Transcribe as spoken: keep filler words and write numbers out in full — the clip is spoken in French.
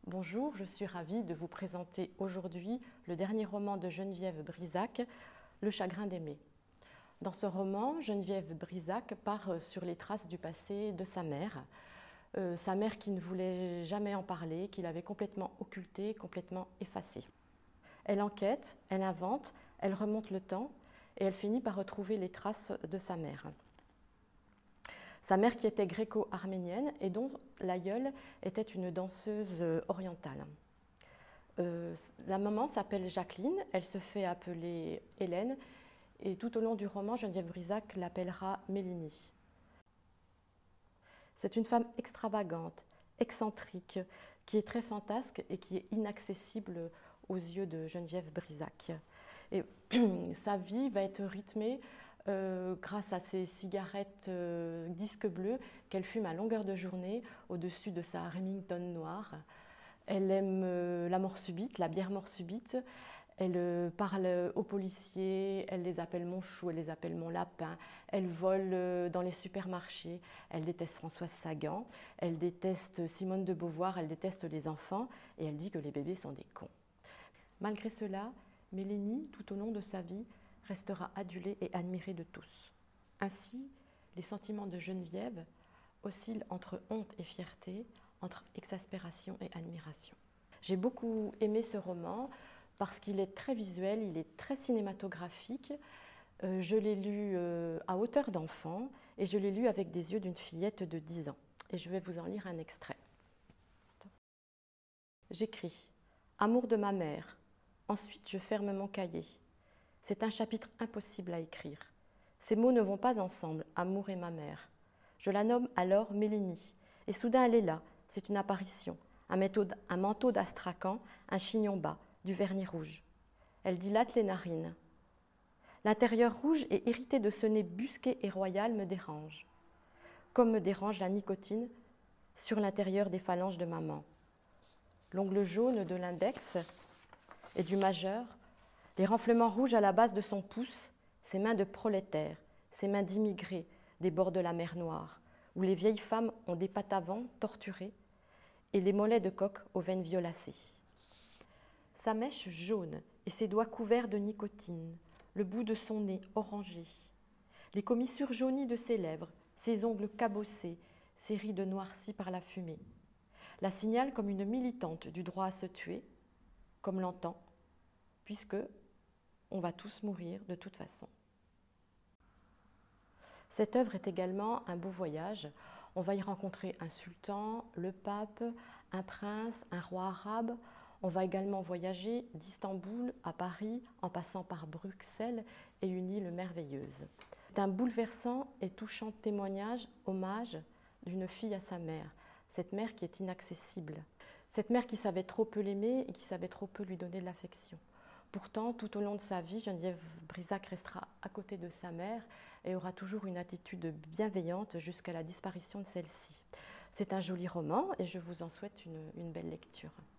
Bonjour, je suis ravie de vous présenter aujourd'hui le dernier roman de Geneviève Brisac, Le chagrin d'aimer. Dans ce roman, Geneviève Brisac part sur les traces du passé de sa mère, euh, sa mère qui ne voulait jamais en parler, qui l'avait complètement occultée, complètement effacée. Elle enquête, elle invente, elle remonte le temps et elle finit par retrouver les traces de sa mère. Sa mère qui était gréco-arménienne et dont l'aïeule était une danseuse orientale. Euh, la maman s'appelle Jacqueline, elle se fait appeler Hélène et tout au long du roman, Geneviève Brisac l'appellera Mélinie. C'est une femme extravagante, excentrique, qui est très fantasque et qui est inaccessible aux yeux de Geneviève Brisac. Et sa vie va être rythmée euh, grâce à ses cigarettes euh, disques bleus qu'elle fume à longueur de journée au-dessus de sa Remington noire. Elle aime euh, la mort subite, la bière mort subite. Elle euh, parle aux policiers, elle les appelle mon chou, elle les appelle mon lapin. Elle vole euh, dans les supermarchés. Elle déteste Françoise Sagan. Elle déteste Simone de Beauvoir. Elle déteste les enfants. Et elle dit que les bébés sont des cons. Malgré cela, Mélinie, tout au long de sa vie, restera adulée et admirée de tous. Ainsi, les sentiments de Geneviève oscillent entre honte et fierté, entre exaspération et admiration. J'ai beaucoup aimé ce roman parce qu'il est très visuel, il est très cinématographique. Euh, je l'ai lu euh, à hauteur d'enfant et je l'ai lu avec des yeux d'une fillette de dix ans. Et je vais vous en lire un extrait. J'écris « Amour de ma mère ». Ensuite, je ferme mon cahier. C'est un chapitre impossible à écrire. Ces mots ne vont pas ensemble, amour et ma mère. Je la nomme alors Mélinie. Et soudain, elle est là. C'est une apparition. Un, méthode, un manteau d'astrakhan, un chignon bas, du vernis rouge. Elle dilate les narines. L'intérieur rouge et hérité de ce nez busqué et royal me dérange. Comme me dérange la nicotine sur l'intérieur des phalanges de maman. L'ongle jaune de l'index et du majeur, les renflements rouges à la base de son pouce, ses mains de prolétaire, ses mains d'immigrés des bords de la mer Noire, où les vieilles femmes ont des pattes avant torturées et les mollets de coq aux veines violacées. Sa mèche jaune et ses doigts couverts de nicotine, le bout de son nez orangé, les commissures jaunies de ses lèvres, ses ongles cabossés, ses rides noircies par la fumée, la signale comme une militante du droit à se tuer, comme l'entend, puisque on va tous mourir de toute façon. Cette œuvre est également un beau voyage. On va y rencontrer un sultan, le pape, un prince, un roi arabe. On va également voyager d'Istanbul à Paris, en passant par Bruxelles et une île merveilleuse. C'est un bouleversant et touchant témoignage, hommage d'une fille à sa mère, cette mère qui est inaccessible, cette mère qui savait trop peu l'aimer et qui savait trop peu lui donner de l'affection. Pourtant, tout au long de sa vie, Geneviève Brisac restera à côté de sa mère et aura toujours une attitude bienveillante jusqu'à la disparition de celle-ci. C'est un joli roman et je vous en souhaite une, une belle lecture.